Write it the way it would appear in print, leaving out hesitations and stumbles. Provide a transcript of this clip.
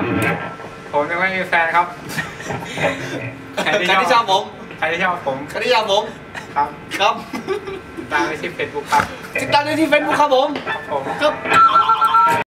ผมยังไม่มีแฟนครับใครที่ชอบผมใครที่ชอบผมครับครับตามไปที่ Facebook ครับติดตามได้ที่ Facebook ครับผมครับผมครับ